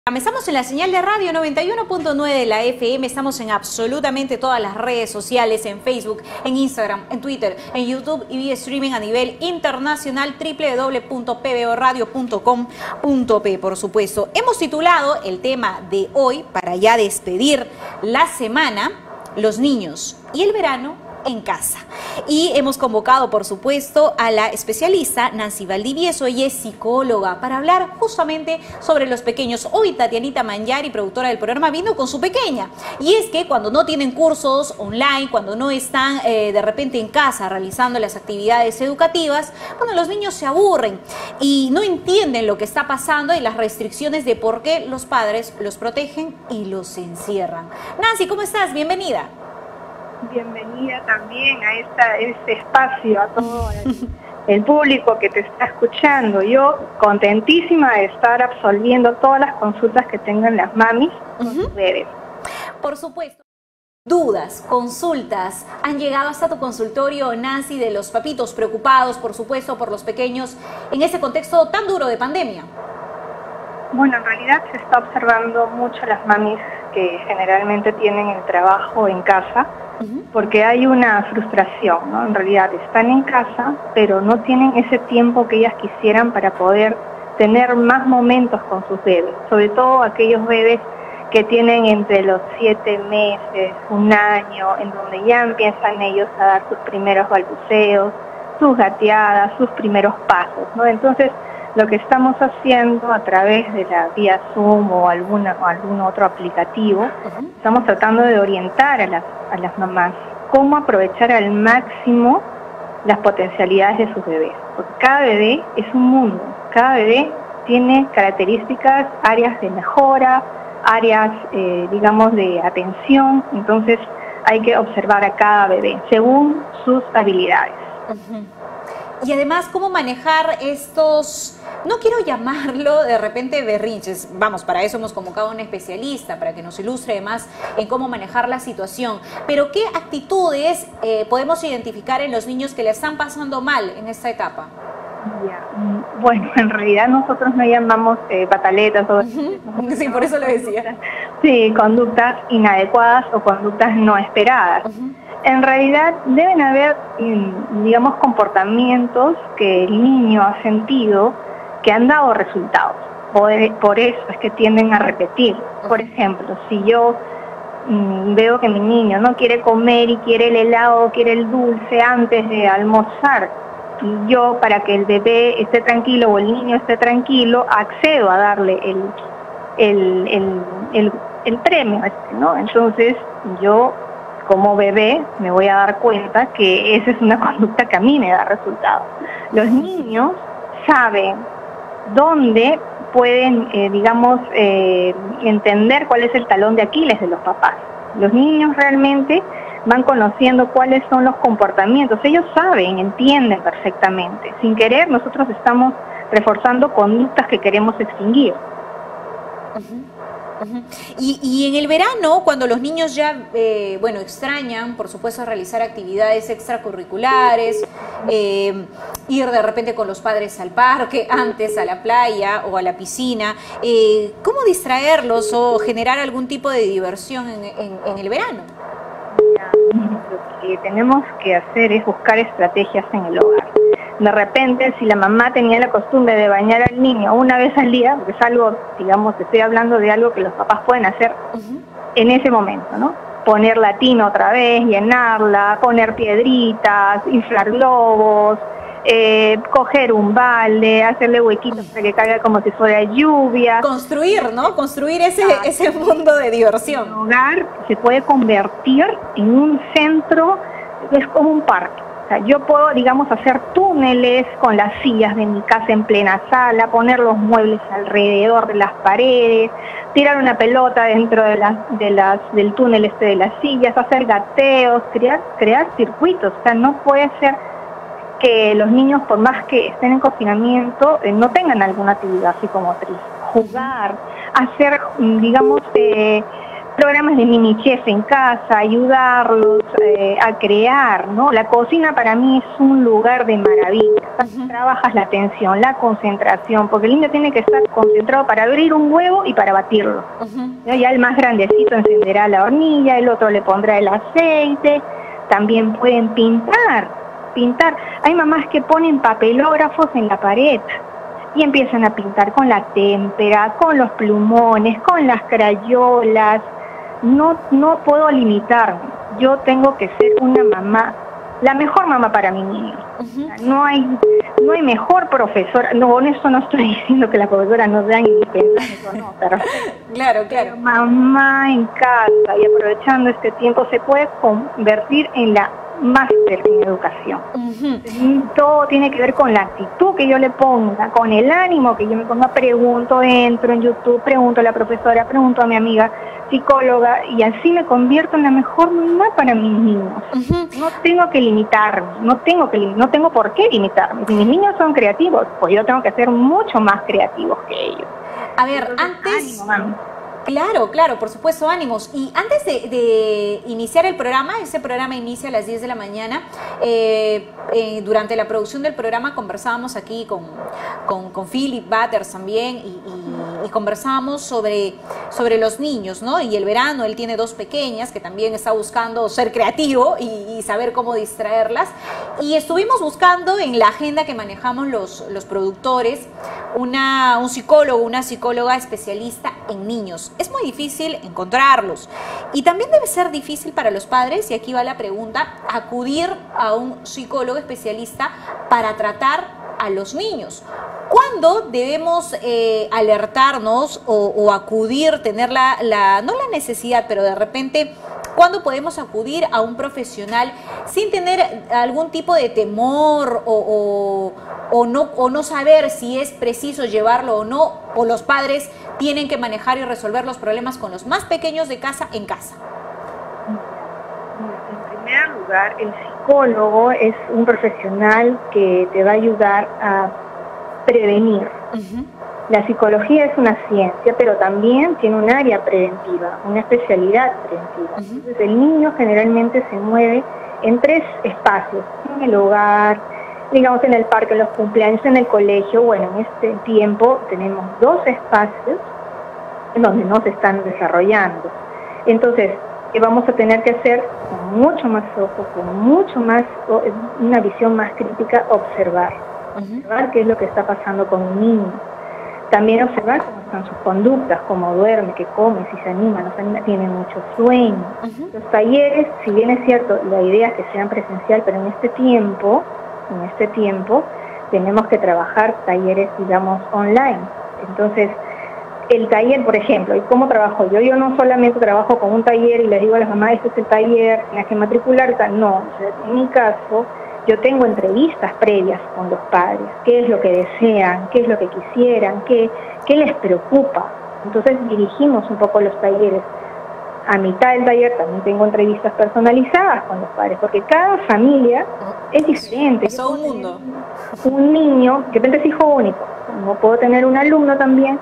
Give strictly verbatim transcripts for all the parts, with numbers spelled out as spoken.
Estamos en la señal de radio noventa y uno punto nueve de la F M, estamos en absolutamente todas las redes sociales, en Facebook, en Instagram, en Twitter, en YouTube y vía streaming a nivel internacional, doble u doble u doble u punto p b o radio punto com punto p, por supuesto. Hemos titulado el tema de hoy, para ya despedir la semana, los niños y el verano en casa. Y hemos convocado, por supuesto, a la especialista Nancy Valdivieso. Ella es psicóloga, para hablar justamente sobre los pequeños. Hoy Tatianita Manyari, productora del programa, vino con su pequeña. Y es que cuando no tienen cursos online, cuando no están eh, de repente en casa realizando las actividades educativas, bueno, los niños se aburren y no entienden lo que está pasando y las restricciones de por qué los padres los protegen y los encierran. Nancy, ¿cómo estás? Bienvenida. Bienvenida también a esta, este espacio, a todo el, el público que te está escuchando. Yo contentísima de estar absolviendo todas las consultas que tengan las mamis con Uh-huh. sus bebés. Por supuesto. Dudas, consultas, han llegado hasta tu consultorio, Nancy, de los papitos preocupados, por supuesto, por los pequeños en este contexto tan duro de pandemia. Bueno, en realidad se está observando mucho las mamis que generalmente tienen el trabajo en casa, Uh-huh. porque hay una frustración, ¿no? En realidad están en casa, pero no tienen ese tiempo que ellas quisieran para poder tener más momentos con sus bebés, sobre todo aquellos bebés que tienen entre los siete meses, un año, en donde ya empiezan ellos a dar sus primeros balbuceos, sus gateadas, sus primeros pasos, ¿no? Entonces, lo que estamos haciendo a través de la vía Zoom o, alguna, o algún otro aplicativo, Uh-huh. estamos tratando de orientar a las, a las mamás cómo aprovechar al máximo las potencialidades de sus bebés. Porque cada bebé es un mundo, cada bebé tiene características, áreas de mejora, áreas, eh, digamos, de atención. Entonces hay que observar a cada bebé según sus habilidades. Uh-huh. Y además, ¿cómo manejar estos, no quiero llamarlo de repente berrinches? Vamos, para eso hemos convocado a un especialista, para que nos ilustre más en cómo manejar la situación. Pero ¿qué actitudes eh, podemos identificar en los niños que le están pasando mal en esta etapa? Ya. Bueno, en realidad nosotros no llamamos eh, pataletas o... Uh-huh. Sí, por eso lo decía. Sí, conductas inadecuadas o conductas no esperadas. Uh-huh. En realidad deben haber, digamos, comportamientos que el niño ha sentido que han dado resultados. Por, por eso es que tienden a repetir. Por ejemplo, si yo mmm, veo que mi niño no quiere comer y quiere el helado, quiere el dulce antes de almorzar, y yo, para que el bebé esté tranquilo o el niño esté tranquilo, accedo a darle el, el, el, el, el premio este, ¿no? Entonces yo, como bebé, me voy a dar cuenta que esa es una conducta que a mí me da resultados. Los niños saben dónde pueden, eh, digamos, eh, entender cuál es el talón de Aquiles de los papás. Los niños realmente van conociendo cuáles son los comportamientos. Ellos saben, entienden perfectamente. Sin querer, nosotros estamos reforzando conductas que queremos extinguir. Uh-huh. Uh-huh. Y, y en el verano, cuando los niños ya, eh, bueno, extrañan, por supuesto, realizar actividades extracurriculares, eh, ir de repente con los padres al parque, antes a la playa o a la piscina, eh, ¿cómo distraerlos o generar algún tipo de diversión en, en, en el verano? Lo que tenemos que hacer es buscar estrategias en el hogar. De repente, si la mamá tenía la costumbre de bañar al niño una vez al día, porque es algo, digamos, estoy hablando de algo que los papás pueden hacer uh-huh. en ese momento, ¿no? Poner la tina otra vez, llenarla, poner piedritas, inflar globos, eh, coger un balde, hacerle huequitos para que caiga como si fuera lluvia. Construir, ¿no? Construir ese, ah, ese mundo de diversión. El hogar se puede convertir en un centro, es como un parque. O sea, yo puedo, digamos, hacer túneles con las sillas de mi casa en plena sala, poner los muebles alrededor de las paredes, tirar una pelota dentro de las, de las, del túnel este de las sillas, hacer gateos, crear, crear circuitos. O sea, no puede ser que los niños, por más que estén en confinamiento, eh, no tengan alguna actividad psicomotriz. Jugar, hacer, digamos, eh, programas de mini chef en casa, ayudarlos eh, a crear, ¿no? La cocina para mí es un lugar de maravilla. Uh-huh. Trabajas la atención, la concentración, porque el niño tiene que estar concentrado para abrir un huevo y para batirlo. Uh-huh. Ya el más grandecito encenderá la hornilla, el otro le pondrá el aceite. También pueden pintar, pintar. Hay mamás que ponen papelógrafos en la pared y empiezan a pintar con la témpera, con los plumones, con las crayolas. No, no puedo limitarme. Yo tengo que ser una mamá, la mejor mamá para mi niño. Uh-huh. No hay, no hay mejor profesora. No, con eso no estoy diciendo que las profesoras nos dan indispensables, no, pero claro, claro. Pero mamá en casa y aprovechando este tiempo se puede convertir en la máster en educación. Uh-huh. Todo tiene que ver con la actitud que yo le ponga, con el ánimo que yo me ponga. Pregunto, entro en YouTube, pregunto a la profesora, pregunto a mi amiga psicóloga y así me convierto en la mejor mamá para mis niños. Uh-huh. No tengo que limitarme, no tengo que no tengo por qué limitarme. Si mis niños son creativos, pues yo tengo que ser mucho más creativos que ellos. A ver, Entonces, antes... Ánimo, Claro, claro, por supuesto, ánimos. Y antes de, de iniciar el programa, ese programa inicia a las diez de la mañana, eh, eh, durante la producción del programa conversábamos aquí con, con, con Philip Butters también y, y, y conversábamos sobre, sobre los niños, ¿no? Y el verano, él tiene dos pequeñas que también está buscando ser creativo y, y saber cómo distraerlas. Y estuvimos buscando en la agenda que manejamos los, los productores una, un psicólogo, una psicóloga especialista en niños. Es muy difícil encontrarlos y también debe ser difícil para los padres, y aquí va la pregunta, acudir a un psicólogo especialista para tratar a los niños. ¿Cuándo debemos eh, alertarnos o, o acudir, tener la, la, no la necesidad, pero de repente, cuándo podemos acudir a un profesional sin tener algún tipo de temor o, o, o, no, o no saber si es preciso llevarlo o no, o los padres tienen que manejar y resolver los problemas con los más pequeños de casa en casa? En primer lugar, el psicólogo es un profesional que te va a ayudar a prevenir. Uh-huh. La psicología es una ciencia, pero también tiene un área preventiva, una especialidad preventiva. Uh-huh. Entonces, el niño generalmente se mueve en tres espacios: en el hogar, digamos en el parque, en los cumpleaños, en el colegio. Bueno, en este tiempo tenemos dos espacios en donde no se están desarrollando. Entonces, ¿qué vamos a tener que hacer? Con mucho más ojo, con mucho más, una visión más crítica, observar. Uh-huh. Observar qué es lo que está pasando con un niño. También observar cómo están sus conductas, cómo duerme, qué come, si se anima, no se anima, tiene mucho sueño. Uh-huh. Los talleres, si bien es cierto, la idea es que sean presencial, pero en este tiempo, en este tiempo, tenemos que trabajar talleres, digamos, online. Entonces, el taller, por ejemplo, ¿y cómo trabajo yo? Yo no solamente trabajo con un taller y les digo a las mamás, este es el taller, tienes que matricularte. No, o sea, en mi caso, yo tengo entrevistas previas con los padres, qué es lo que desean, qué es lo que quisieran, qué, qué les preocupa. Entonces dirigimos un poco los talleres. A mitad del taller también tengo entrevistas personalizadas con los padres, porque cada familia es diferente. Es un mundo. Un niño, de repente es hijo único, no puedo tener un alumno también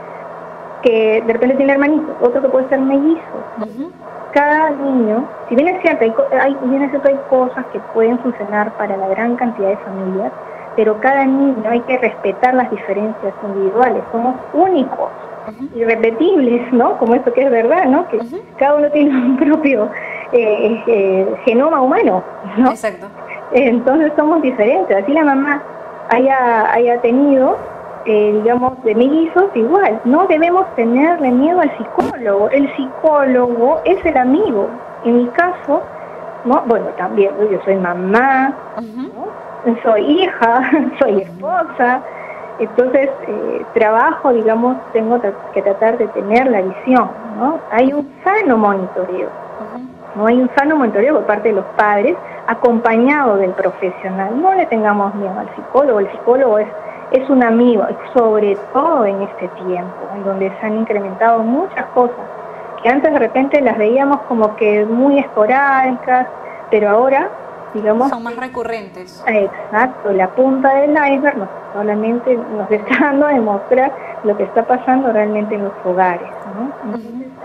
que de repente tiene hermanitos, otro que puede ser mellizo. Uh-huh. Cada niño, si bien es cierto, hay, hay, bien es cierto, hay cosas que pueden funcionar para la gran cantidad de familias, pero cada niño hay que respetar las diferencias individuales, somos únicos, uh-huh, irrepetibles, ¿no? Como esto que es verdad, ¿no? Que uh-huh, cada uno tiene un propio eh, eh, genoma humano, ¿no? Exacto. Entonces somos diferentes, así la mamá haya, haya tenido... Eh, digamos, de mellizos, igual, no debemos tenerle miedo al psicólogo. El psicólogo es el amigo. En mi caso, ¿no? Bueno, también yo soy mamá, uh-huh, ¿no? Soy hija, soy esposa, entonces eh, trabajo, digamos, tengo que tratar de tener la visión, ¿no? Hay un sano monitoreo, uh-huh, no hay un sano monitoreo por parte de los padres, acompañado del profesional. No le tengamos miedo al psicólogo. El psicólogo es es un amigo, sobre todo en este tiempo, en donde se han incrementado muchas cosas, que antes de repente las veíamos como que muy esporádicas, pero ahora, digamos... son más recurrentes. Exacto, la punta del iceberg nos, solamente nos está dando a demostrar lo que está pasando realmente en los hogares, ¿no? Entonces,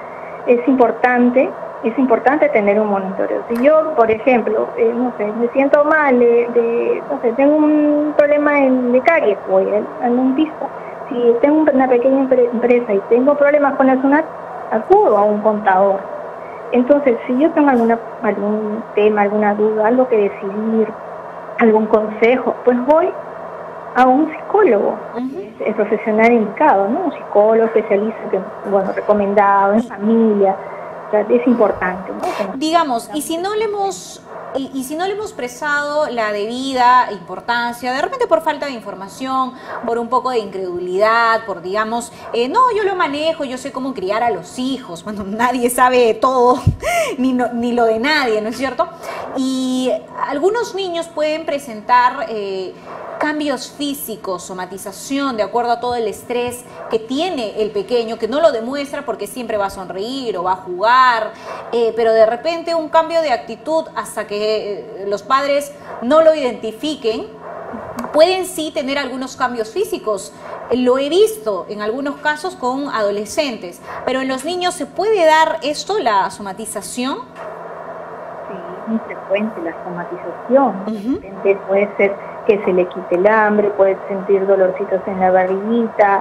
es importante, es importante tener un monitoreo. Si yo, por ejemplo, eh, no sé, me siento mal, de, de, no sé, tengo un problema en, de caries, voy al, al dentista. Si tengo una pequeña empresa y tengo problemas con la SUNAT, acudo a un contador. Entonces, si yo tengo alguna, algún tema, alguna duda, algo que decidir, algún consejo, pues voy a un psicólogo, uh-huh. el profesional indicado, ¿no? Un psicólogo especialista, que, bueno, recomendado, en familia. O sea, es importante, ¿no? Digamos, y si no le hemos... Y, y si no le hemos prestado la debida importancia, de repente por falta de información, por un poco de incredulidad, por digamos, eh, no, yo lo manejo, yo sé cómo criar a los hijos, bueno, nadie sabe todo, ni, no, ni lo de nadie, ¿no es cierto? Y algunos niños pueden presentar eh, cambios físicos, somatización, de acuerdo a todo el estrés que tiene el pequeño, que no lo demuestra porque siempre va a sonreír o va a jugar, eh, pero de repente un cambio de actitud hasta que eh, los padres no lo identifiquen, pueden sí tener algunos cambios físicos. Lo he visto en algunos casos con adolescentes, pero en los niños ¿se puede dar esto, la somatización? Sí, es muy frecuente la somatización. Uh-huh. De repente puede ser que se le quite el hambre, puede sentir dolorcitos en la barriguita,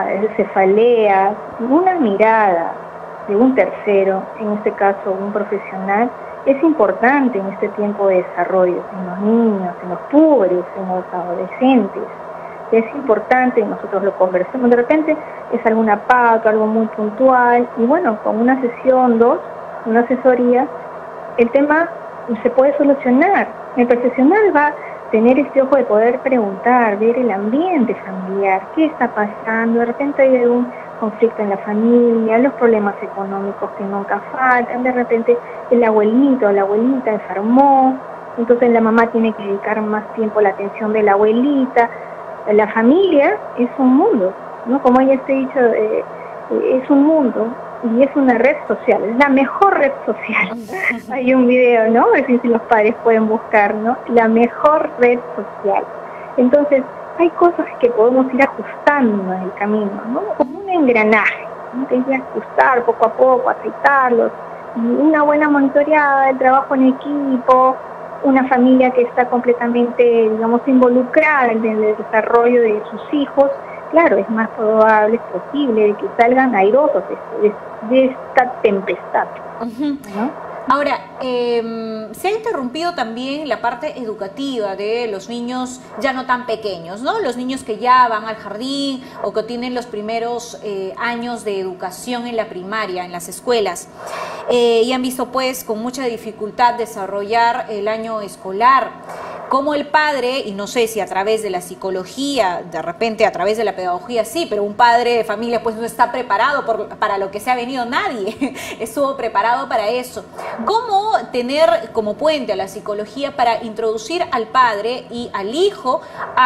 cefaleas, una mirada de un tercero, en este caso un profesional, es importante en este tiempo de desarrollo, en los niños, en los púberes, en los adolescentes. Es importante, nosotros lo conversamos, de repente es alguna pauta, algo muy puntual, y bueno, con una sesión, dos, una asesoría, el tema se puede solucionar. El profesional va a tener este ojo de poder preguntar, ver el ambiente familiar, qué está pasando, de repente hay algún conflicto en la familia, los problemas económicos que nunca faltan, de repente el abuelito o la abuelita enfermó, entonces la mamá tiene que dedicar más tiempo a la atención de la abuelita. La familia es un mundo, ¿no? Como ya te he dicho, eh, eh, es un mundo y es una red social, es la mejor red social. Hay un video, ¿no? Es decir, si los padres pueden buscar, ¿no? La mejor red social. Entonces, hay cosas que podemos ir ajustando en el camino, ¿no? Como un engranaje, ¿no? Que hay que ajustar poco a poco, aceitarlos. Y una buena monitoreada, el trabajo en equipo, una familia que está completamente, digamos, involucrada en el desarrollo de sus hijos, claro, es más probable, es posible de que salgan airosos de, de, de esta tempestad, uh-huh. ¿no? Ahora, eh, se ha interrumpido también la parte educativa de los niños ya no tan pequeños, ¿no? Los niños que ya van al jardín o que tienen los primeros eh, años de educación en la primaria, en las escuelas, eh, y han visto pues con mucha dificultad desarrollar el año escolar. Como el padre, y no sé si a través de la psicología, de repente a través de la pedagogía sí, pero un padre de familia pues no está preparado por, para lo que se ha venido, nadie estuvo preparado para eso. ¿Cómo tener como puente a la psicología para introducir al padre y al hijo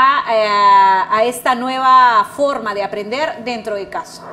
a, a, a esta nueva forma de aprender dentro de casa?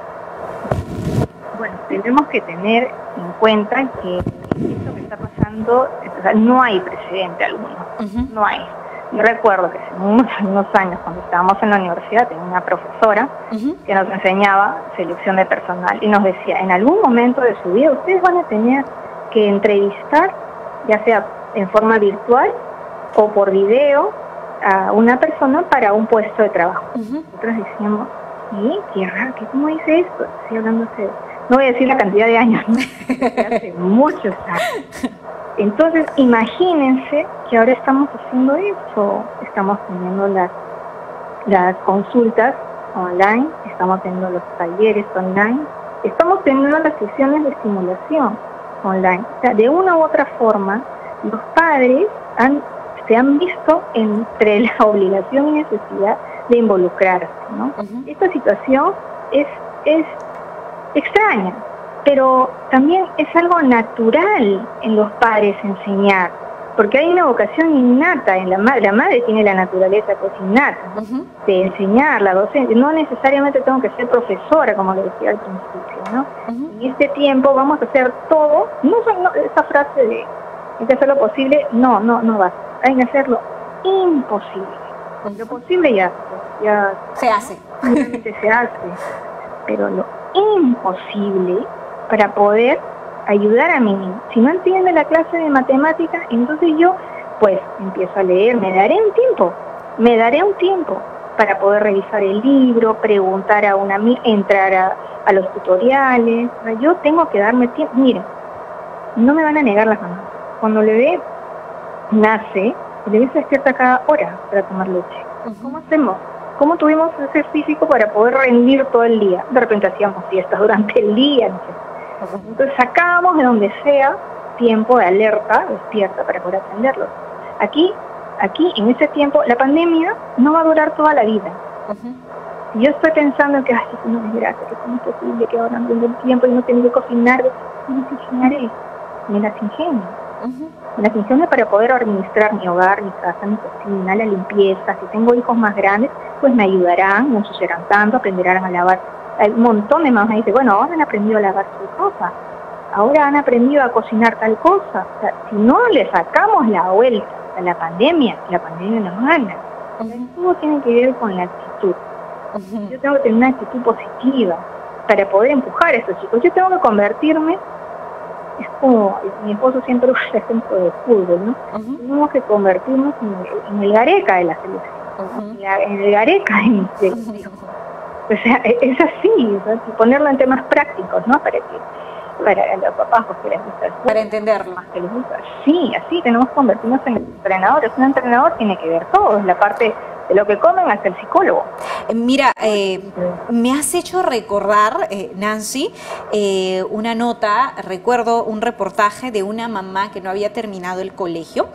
Bueno, tenemos que tener en cuenta que esto que está pasando, o sea, no hay precedente alguno, uh-huh. no hay. Yo recuerdo que hace unos, unos años, cuando estábamos en la universidad, tenía una profesora uh-huh. que nos enseñaba selección de personal y nos decía, en algún momento de su vida ustedes van a tener que entrevistar, ya sea en forma virtual o por video, a una persona para un puesto de trabajo. Uh-huh. Nosotros decíamos, ¿sí? Qué raro, ¿cómo dice esto? Estoy hablando de... No voy a decir la cantidad de años, ¿no? Hace muchos años. Entonces, imagínense que ahora estamos haciendo eso. Estamos teniendo las, las consultas online, estamos teniendo los talleres online, estamos teniendo las sesiones de estimulación online. O sea, de una u otra forma, los padres han, se han visto entre la obligación y necesidad de involucrarse, ¿no? Uh-huh. Esta situación es... es extraña, pero también es algo natural en los padres enseñar, porque hay una vocación innata en la madre. La madre tiene la naturaleza pues innata, ¿no? Uh-huh. De enseñar, la docencia. No necesariamente tengo que ser profesora, como le decía al principio, ¿no? Uh-huh. En este tiempo vamos a hacer todo, no, no esa frase de hay que hacer lo posible, no, no, no va, hay que hacerlo imposible. Uh-huh. Lo posible ya, ya se hace, realmente se hace, pero lo imposible para poder ayudar a mi niño. Si no entiende la clase de matemáticas, entonces yo pues empiezo a leer, me daré un tiempo, me daré un tiempo para poder revisar el libro, preguntar a una amiga, entrar a, a los tutoriales. Yo tengo que darme tiempo. Miren, no me van a negar las mamás. Cuando el bebé nace, el bebé se despierta cada hora para tomar leche. ¿Cómo hacemos? ¿Cómo tuvimos ese físico para poder rendir todo el día? De repente hacíamos fiestas durante el día, no sé. Entonces sacábamos de donde sea tiempo de alerta, despierta, para poder atenderlos. Aquí, aquí, en ese tiempo, la pandemia no va a durar toda la vida. Uh-huh. Yo estoy pensando en que, ay, no me gracias, que cómo es posible que ahora no tengo tiempo y no tengo que cocinar. ¿Cómo cocinaré? Me las ingenio. Uh-huh. Me las ingenio para poder administrar mi hogar, mi casa, mi cocina, la limpieza. Si tengo hijos más grandes, pues me ayudarán, no ensuciarán tanto, aprenderán a lavar. Hay un montón de mamás me dicen, bueno, ahora han aprendido a lavar su ropa, ahora han aprendido a cocinar tal cosa. O sea, si no le sacamos la vuelta a la pandemia, la pandemia nos gana. Uh-huh. Todo tiene que ver con la actitud. Uh-huh. Yo tengo que tener una actitud positiva para poder empujar a estos chicos. Yo tengo que convertirme, es como mi esposo siempre usa el ejemplo de fútbol, ¿no? Uh-huh. Tenemos que convertirnos en el, en el Gareca de la selección, uh-huh. en, la, en el Gareca de mi selección. Uh-huh. O sea, es así, ¿no? Y ponerlo en temas prácticos, ¿no? Para que para los papás pues, que les gusta el fútbol, para entenderlo. Más que les gusta. Sí, así tenemos que convertirnos en entrenadores. Un entrenador tiene que ver todo, es la parte de lo que comen hasta el psicólogo. Mira, eh, me has hecho recordar, eh, Nancy, eh, una nota, recuerdo un reportaje de una mamá que no había terminado el colegio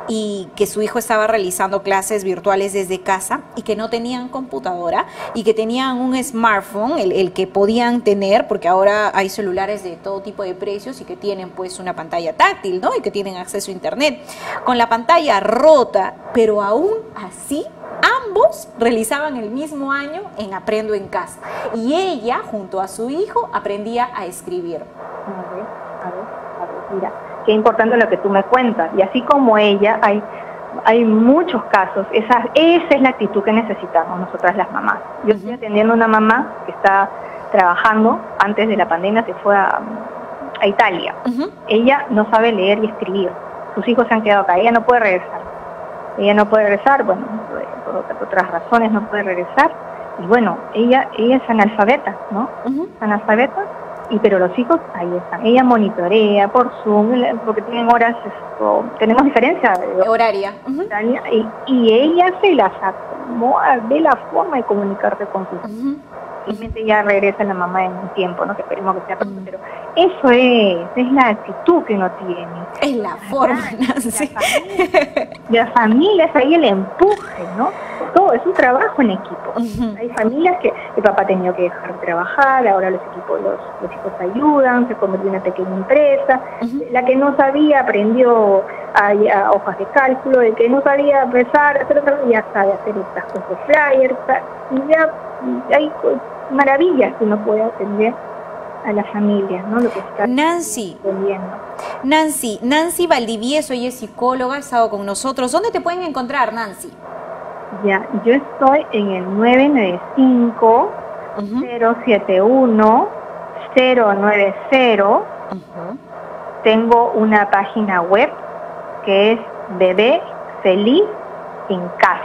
y que su hijo estaba realizando clases virtuales desde casa y que no tenían computadora y que tenían un smartphone, el, el que podían tener, porque ahora hay celulares de todo tipo de precios y que tienen pues una pantalla táctil, ¿no? Y que tienen acceso a internet, con la pantalla rota, pero aún así ambos realizaban el mismo año en Aprendo en Casa y ella junto a su hijo aprendía a escribir. A ver, a ver, a ver, mira, qué importante lo que tú me cuentas. Y así como ella, hay, hay muchos casos. Esa, esa es la actitud que necesitamos nosotras las mamás. Yo estoy atendiendo a una mamá que está trabajando, antes de la pandemia se fue a, a Italia. Uh-huh. Ella no sabe leer y escribir. Sus hijos se han quedado acá, ella no puede regresar. Ella no puede regresar, bueno, por, por otras razones no puede regresar. Y bueno, ella ella es analfabeta, ¿no? Uh-huh. Analfabeta, y pero los hijos ahí están. Ella monitorea por Zoom, porque tienen horas, esto, tenemos diferencia de horaria. Uh-huh. y, y ella se las acomoda, ve la forma de comunicarse con sus hijos. Uh-huh. Simplemente ya regresa la mamá en un tiempo, ¿no? Que esperemos que sea pronto, uh-huh. pero eso es, es la actitud que uno tiene. Es la, la forma, Nancy. La familia, la familia es ahí el empuje, ¿no? Todo, es un trabajo en equipo. Uh-huh. Hay familias que el papá ha tenido que dejar de trabajar, ahora los equipos, los, los hijos ayudan, se convirtió en una pequeña empresa. Uh-huh. La que no sabía aprendió a, a hojas de cálculo, el que no sabía empezar, ya sabe hacer estas cosas, flyers, y ya hay maravillas que uno puede atender a la familia, ¿no? Lo que está Nancy, Nancy, Nancy Valdivieso, ella es psicóloga, ha estado con nosotros. ¿Dónde te pueden encontrar, Nancy? Ya, yo estoy en el nueve nueve cinco, cero siete uno, cero nueve cero. Uh-huh. Tengo una página web que es Bebé Feliz en Casa.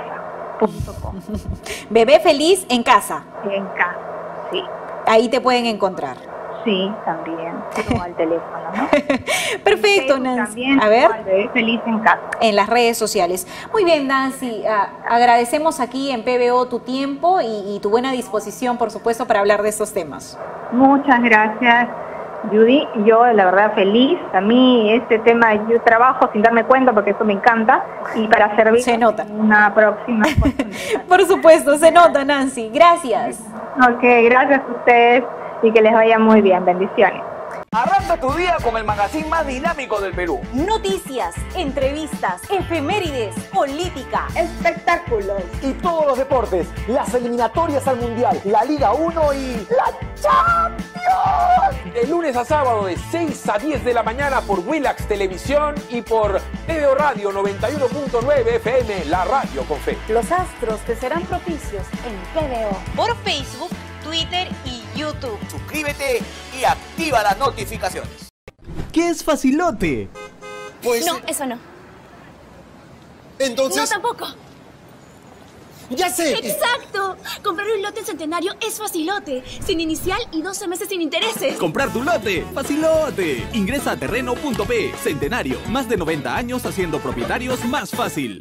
Bebé Feliz en Casa. En casa, sí. Ahí te pueden encontrar. Sí, también. O al teléfono, ¿no? Perfecto, Nancy. También, a ver. Bebé Feliz en Casa. En las redes sociales. Muy bien, Nancy. Uh, agradecemos aquí en P B O tu tiempo y, y tu buena disposición, por supuesto, para hablar de estos temas. Muchas gracias, Judy. Yo, la verdad, feliz. A mí este tema, yo trabajo sin darme cuenta porque eso me encanta y para servir se nota. En una próxima por supuesto, se nota, Nancy. Gracias. Ok, gracias a ustedes y que les vaya muy bien. Bendiciones. Arranca tu día con el magazine más dinámico del Perú. Noticias, entrevistas, efemérides, política, espectáculos y todos los deportes, las eliminatorias al Mundial, la Liga uno y la Champions. De lunes a sábado de seis a diez de la mañana por Willax Televisión y por P B O Radio noventa y uno punto nueve F M, la radio con fe. Los astros te serán propicios en P B O. Por Facebook, Twitter y YouTube. Suscríbete y activa las notificaciones. ¿Qué es Facilote? Pues... No, eso no. Entonces... No, tampoco. ¡Ya sé! ¡Exacto! Comprar un lote en Centenario es facilote. Sin inicial y doce meses sin intereses. ¡Comprar tu lote! ¡Facilote! Ingresa a terreno punto pe. Centenario. Más de noventa años haciendo propietarios más fácil.